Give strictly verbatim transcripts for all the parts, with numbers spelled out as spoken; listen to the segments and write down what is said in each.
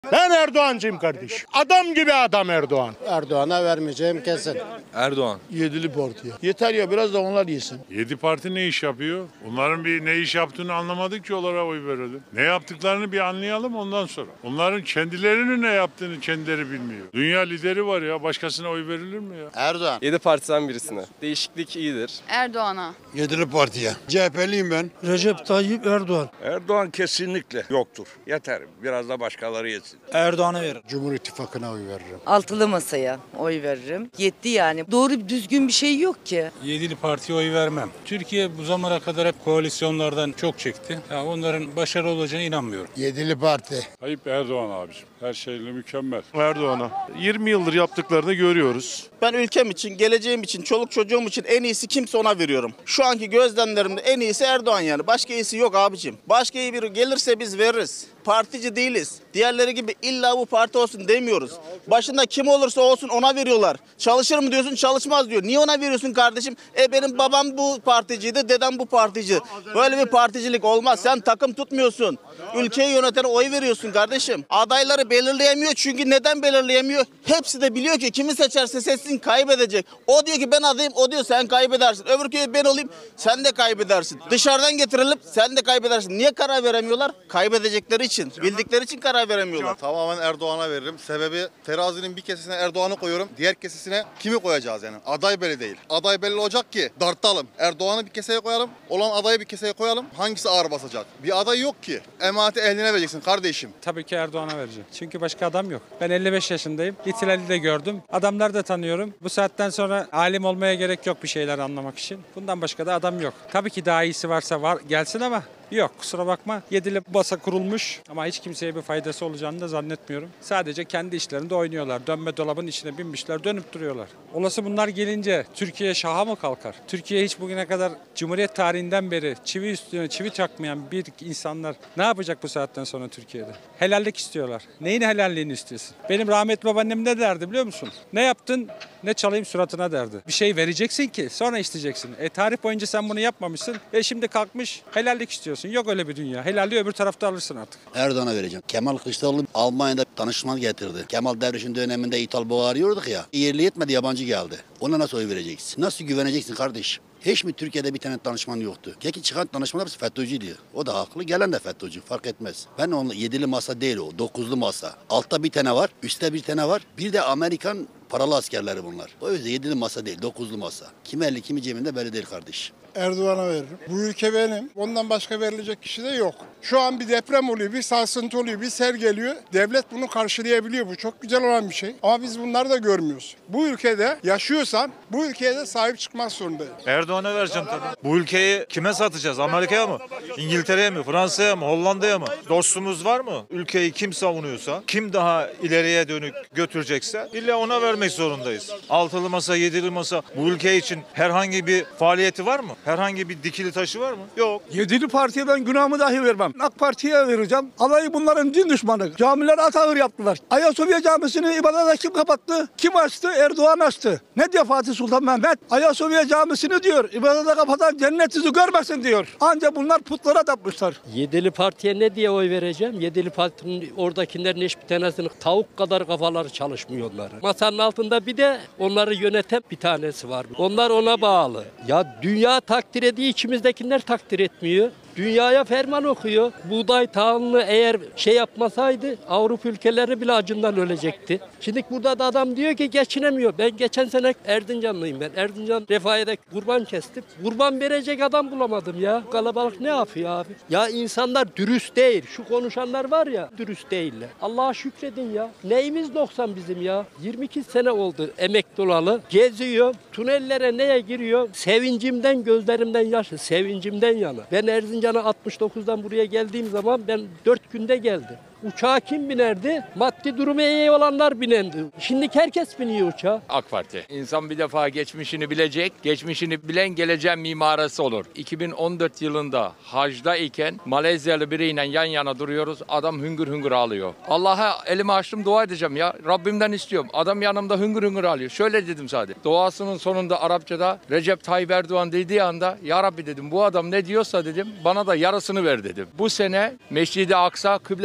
Ben Erdoğancıyım kardeş. Adam gibi adam Erdoğan. Erdoğan'a vermeyeceğim kesin. Erdoğan. Yedili partiye. Yeter ya, biraz da onlar yesin. Yedi parti ne iş yapıyor? Onların bir ne iş yaptığını anlamadık ki onlara oy verelim. Ne yaptıklarını bir anlayalım ondan sonra. Onların kendilerinin ne yaptığını kendileri bilmiyor. Dünya lideri var ya, başkasına oy verilir mi ya? Erdoğan. Yedi partiden birisine. Değişiklik iyidir. Erdoğan'a. Yedili partiye. C H P'liyim ben. Recep Tayyip Erdoğan. Erdoğan kesinlikle yoktur. Yeter. Biraz da başkaları yesin. Erdoğan'a verin. Cumhur İttifakı'na oy veririm. Altılı masaya oy veririm. Yetti yani. Doğru düzgün bir şey yok ki. Yedili partiye oy vermem. Türkiye bu zamana kadar hep koalisyonlardan çok çekti. Yani onların başarılı olacağına inanmıyorum. Yedili parti. Tayyip Erdoğan abiciğim. Her şeyle mükemmel. Erdoğan'a. yirmi yıldır yaptıklarını görüyoruz. Ben ülkem için, geleceğim için, çoluk çocuğum için en iyisi kimse ona veriyorum. Şu anki gözlemlerimde en iyisi Erdoğan yani. Başka iyisi yok abicim. Başka iyi biri gelirse biz veririz. Partici değiliz. Diğerleri gibi illa bu parti olsun demiyoruz. Başında kim olursa olsun ona veriyorlar. Çalışır mı diyorsun, çalışmaz diyor. Niye ona veriyorsun kardeşim? E benim babam bu particiydi, dedem bu partici. Böyle bir particilik olmaz. Sen takım tutmuyorsun. Ülkeyi yönetene oy veriyorsun kardeşim. Adayları belirleyemiyor çünkü neden belirleyemiyor? Hepsi de biliyor ki kimi seçerse seçsin kaybedecek. O diyor ki ben adayım, o diyor sen kaybedersin. Öbür köye ben olayım, sen de kaybedersin. Dışarıdan getirelim, sen de kaybedersin. Niye karar veremiyorlar? Kaybedecekleri için, bildikleri için karar veremiyorlar. Tamamen Erdoğan'a veririm. Sebebi terazinin bir kesesine Erdoğan'ı koyuyorum. Diğer kesesine kimi koyacağız yani? Aday belli değil. Aday belli olacak ki dartalım. Erdoğan'ı bir keseye koyalım. Olan adayı bir keseye koyalım. Hangisi ağır basacak? Bir aday yok ki. Emaneti ehline vereceksin kardeşim. Tabii ki Erdoğan'a vereceğim. Çünkü başka adam yok. Ben elli beş yaşındayım. İhtilali de gördüm. Adamları da tanıyorum. Bu saatten sonra alim olmaya gerek yok bir şeyler anlamak için. Bundan başka da adam yok. Tabii ki daha iyisi varsa var gelsin ama yok, kusura bakma. Yedili masa kurulmuş ama hiç kimseye bir faydası olacağını da zannetmiyorum. Sadece kendi işlerinde oynuyorlar. Dönme dolabın içine binmişler, dönüp duruyorlar. Olası bunlar gelince Türkiye şaha mı kalkar? Türkiye hiç bugüne kadar Cumhuriyet tarihinden beri çivi üstüne çivi çakmayan bir insanlar ne yapacak bu saatten sonra Türkiye'de? Helallik istiyorlar. Neyin helalliğini istiyorsun? Benim rahmetli babaannem ne derdi biliyor musun? Ne yaptın? Ne çalayım suratına derdi. Bir şey vereceksin ki sonra isteyeceksin. E tarih boyunca sen bunu yapmamışsın. E şimdi kalkmış helallik istiyorsun. Yok öyle bir dünya. Helalliği öbür tarafta alırsın artık. Erdoğan'a vereceğim. Kemal Kılıçdaroğlu Almanya'da danışman getirdi. Kemal Derviş'in döneminde İthal Boğa arıyorduk ya. Yerli yetmedi, yabancı geldi. Ona nasıl oy vereceksin? Nasıl güveneceksin kardeşim? Hiç mi Türkiye'de bir tane danışman yoktu? Ki çıkan danışmanlar hepsi FETÖ'cüydü. O da haklı, gelen de FETÖ'cü, fark etmez. Ben onunla yedili masa değil o, dokuzlu masa. Altta bir tane var, üstte bir tane var. Bir de Amerikan paralı askerleri bunlar. O yüzden yedili masa değil, dokuzlu masa. Kimi elli, kimi cebinde belli değil kardeş. Erdoğan'a veririm. Bu ülke benim. Ondan başka verilecek kişi de yok. Şu an bir deprem oluyor, bir sarsıntı oluyor, bir sel geliyor. Devlet bunu karşılayabiliyor. Bu çok güzel olan bir şey. Ama biz bunları da görmüyoruz. Bu ülkede yaşıyorsan bu ülkeye de sahip çıkmak zorundayım. Erdoğan'a vereceğim tabii. Bu ülkeyi kime satacağız? Amerika'ya mı? İngiltere'ye mi? Fransa'ya mı? Hollanda'ya mı? Dostumuz var mı? Ülkeyi kim savunuyorsa, kim daha ileriye dönük götürecekse illa ona vermek zorundayız. Altılı masa, yedili masa bu ülke için herhangi bir faaliyeti var mı? Herhangi bir dikili taşı var mı? Yok. Yedili partiye ben günahımı dahi vermem. AK Parti'ye vereceğim. Alayı bunların din düşmanı. Camiler atağır yaptılar. Ayasofya Camisi'ni ibadete kim kapattı? Kim açtı? Erdoğan açtı. Ne diyor Fatih Sultan Mehmet? Ayasofya Camisi'ni diyor, ibadete kapatan cennet sizi görmesin diyor. Ancak bunlar putlara tapmışlar. Yedili partiye ne diye oy vereceğim? Yedili partinin oradakilerin hiçbir tanesinin tavuk kadar kafaları çalışmıyorlar. Masanın altında bir de onları yöneten bir tanesi var. Onlar ona bağlı. Ya dünya takdir ediyor, içimizdekiler takdir etmiyor. Dünyaya ferman okuyor. Buğday tahılını eğer şey yapmasaydı Avrupa ülkeleri bile acından ölecekti. Şimdi burada da adam diyor ki geçinemiyor. Ben geçen sene Erzincanlıyım ben. Erzincan Refahiye'de kurban kestim. Kurban verecek adam bulamadım ya. Kalabalık ne yapıyor abi? Ya insanlar dürüst değil. Şu konuşanlar var ya dürüst değiller. Allah'a şükredin ya. Neyimiz noksan bizim ya? yirmi iki sene oldu emekli olalı. Geziyor. Tünellere neye giriyor? Sevincimden gözlerimden yaşı. Sevincimden yana. Ben Erzincan Erzincan'a altmış dokuzdan buraya geldiğim zaman ben dört günde geldim. Uçağa kim binerdi? Maddi durumu iyi olanlar binendi. Şimdi herkes biniyor uçağa. AK Parti. İnsan bir defa geçmişini bilecek. Geçmişini bilen geleceğin mimarası olur. iki bin on dört yılında hacda iken Malezyalı biriyle yan yana duruyoruz. Adam hüngür hüngür ağlıyor. Allah'a elimi açtım dua edeceğim ya. Rabbimden istiyorum. Adam yanımda hüngür hüngür ağlıyor. Şöyle dedim sadece. Duasının sonunda Arapçada Recep Tayyip Erdoğan dediği anda ya Rabbi dedim bu adam ne diyorsa dedim bana da yarısını ver dedim. Bu sene Mescid-i Aksa Kıble Mescidi'nde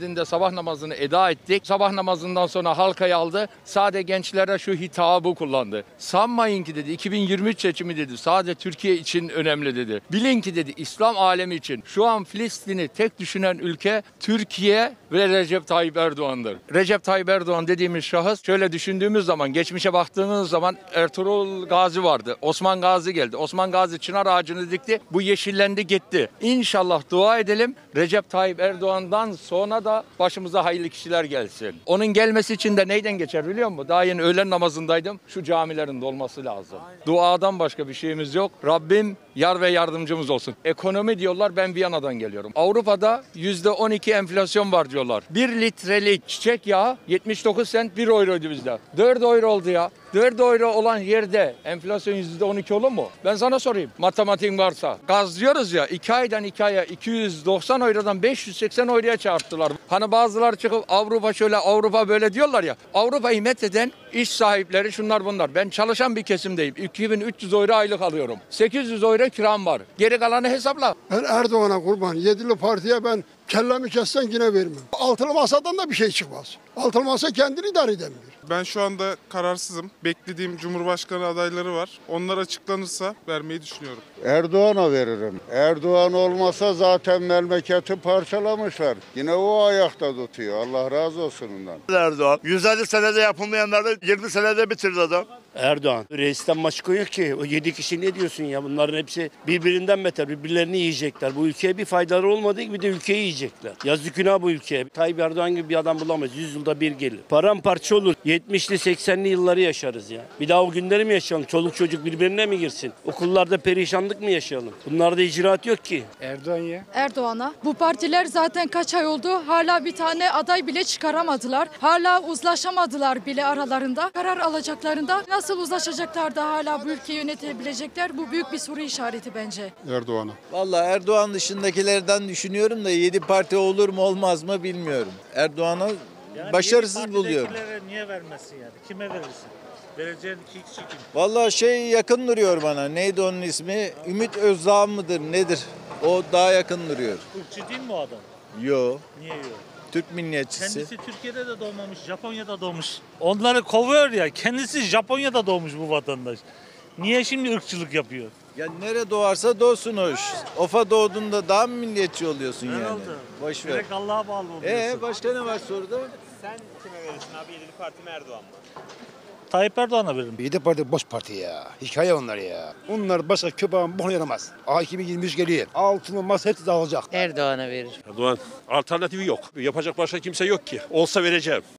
vaktinde sabah namazını eda ettik. Sabah namazından sonra halkayı aldı. Sadece gençlere şu hitabı kullandı. Sanmayın ki dedi iki bin yirmi üç seçimi dedi sadece Türkiye için önemli dedi. Bilin ki dedi İslam alemi için şu an Filistin'i tek düşünen ülke Türkiye ve Recep Tayyip Erdoğan'dır. Recep Tayyip Erdoğan dediğimiz şahıs şöyle düşündüğümüz zaman, geçmişe baktığınız zaman Ertuğrul Gazi vardı. Osman Gazi geldi. Osman Gazi çınar ağacını dikti. Bu yeşillendi gitti. İnşallah dua edelim. Recep Tayyip Erdoğan'dan sonra da başımıza hayırlı kişiler gelsin. Onun gelmesi için de neyden geçer biliyor musun? Daha yeni öğlen namazındaydım. Şu camilerin dolması lazım. Duadan başka bir şeyimiz yok. Rabbim yar ve yardımcımız olsun. Ekonomi diyorlar, ben Viyana'dan geliyorum. Avrupa'da yüzde on iki enflasyon var diyorlar. bir litrelik çiçek yağı yetmiş dokuz sent bir euroydu bizde. dört euro oldu ya. dört euro olan yerde enflasyon yüzde on iki olur mu? Ben sana sorayım. Matematiğin varsa. Gaz diyoruz ya, iki aydan iki aya iki yüz doksan eurodan beş yüz seksen euroya çarptılar. Hani bazıları çıkıp Avrupa şöyle Avrupa böyle diyorlar ya. Avrupa'yı metheden iş sahipleri şunlar bunlar. Ben çalışan bir kesimdeyim. iki bin üç yüz euro aylık alıyorum. sekiz yüz euro kiram var. Geri kalanı hesapla. Ben Erdoğan'a kurban. Yedili partiye ben kellemi kessen yine vermem. Altılı masadan da bir şey çıkmaz. Altılı masa kendini idare edemiyor. Ben şu anda kararsızım. Beklediğim Cumhurbaşkanı adayları var. Onlar açıklanırsa vermeyi düşünüyorum. Erdoğan'a veririm. Erdoğan olmasa zaten memleketi parçalamışlar. Yine o ayakta tutuyor. Allah razı olsun ondan. Erdoğan. yüz elli senede yapılmayanları yirmi senede bitirdi adam. Erdoğan. Reisten başka yok ki. O yedi kişi ne diyorsun ya? Bunların hepsi birbirinden beter. Birbirlerini yiyecekler. Bu ülkeye bir faydaları olmadığı gibi bir de ülkeyi yiyecekler. Yazık günah bu ülkeye. Tayyip Erdoğan gibi bir adam bulamayız. yüz yılda bir gelir. Paramparça olur. yetmişli seksenli yılları yaşarız ya. Bir daha o günleri mi yaşayalım? Çoluk çocuk birbirine mi girsin? Okullarda perişanlık mı yaşayalım? Bunlarda icraat yok ki. Erdoğan ya. Erdoğan'a. Bu partiler zaten kaç ay oldu? Hala bir tane aday bile çıkaramadılar. Hala uzlaşamadılar bile aralarında. Karar alacaklarında nasıl uzlaşacaklar da hala bu ülkeyi yönetebilecekler? Bu büyük bir soru işareti bence. Erdoğan'a. Vallahi Erdoğan dışındakilerden düşünüyorum da yedi parti olur mu olmaz mı bilmiyorum. Erdoğan'ı Yani başarısız buluyorum. Niye vermesin yani? Kime verirsin? Vereceğin iki kişi kim? Vallahi şey yakın duruyor bana. Neydi onun ismi? Ümit Özdağ mıdır nedir? O daha yakın duruyor. Irkçı değil mi o adam? Yo. Niye yok? Türk milliyetçisi. Kendisi Türkiye'de de doğmamış, Japonya'da doğmuş. Onları kovuyor ya. Kendisi Japonya'da doğmuş bu vatandaş. Niye şimdi ırkçılık yapıyor? Ya nere doğarsa doğsun hoş. Ofa doğduğunda daha mı milliyetçi oluyorsun Herhalde. yani? Boş ver. Direkt Allah'a bağlı oluyorsun. Ee başka ne var soruda? Sen kime verirsin abi? Yedili Parti mi Erdoğan mı? Tayyip Erdoğan'a veririm. Yedi parti boş parti ya. Hikaye onlar ya. Onlar başka köpeğin boğunu yaramaz. Aa iki bin yirmi üç geliyor. Altını masa hepsi dağılacak. Erdoğan'a verir. Erdoğan alternatifi yok. Yapacak başka kimse yok ki. Olsa vereceğim.